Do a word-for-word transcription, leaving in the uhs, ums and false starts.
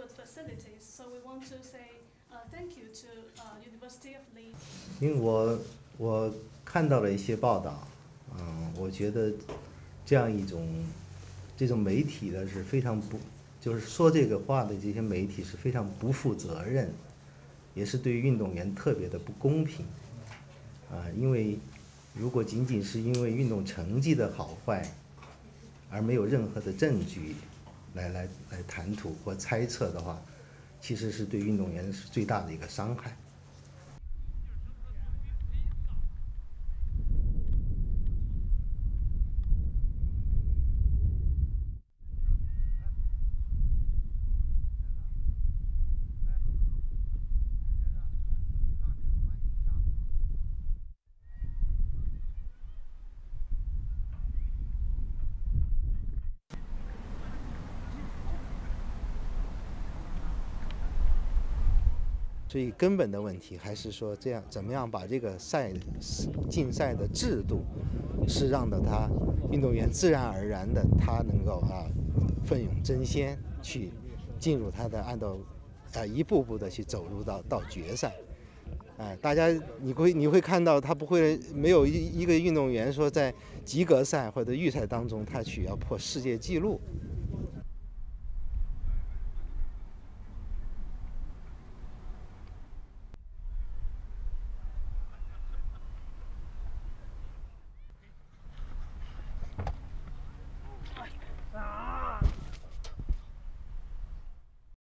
good facilities. So we want to say uh, thank you to uh, University of Leeds. 因为我我看到了一些报道，嗯，我觉得这样一种这种媒体呢是非常不，就是说这个话的这些媒体是非常不负责任，也是对运动员特别的不公平，啊，因为如果仅仅是因为运动成绩的好坏，而没有任何的证据来来来谈吐或猜测的话，其实是对运动员是最大的一个伤害。所以根本的问题还是说，这样怎么样把这个赛竞赛的制度，是让的他运动员自然而然的他能够啊奋勇争先去进入他的按照啊一步步的去走入到到决赛。哎，大家你会你会看到他不会没有一一个运动员说在及格赛或者预赛当中他需要破世界纪录。